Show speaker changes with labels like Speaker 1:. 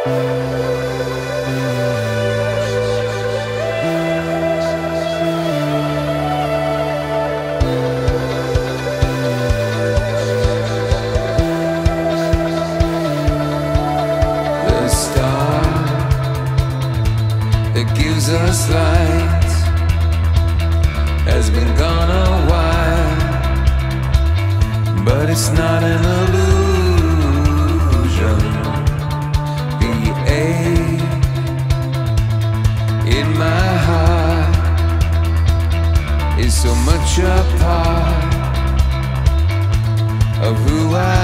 Speaker 1: Us light has been gone a while, but it's not an illusion. The ache in my heart is so much a part of who I am.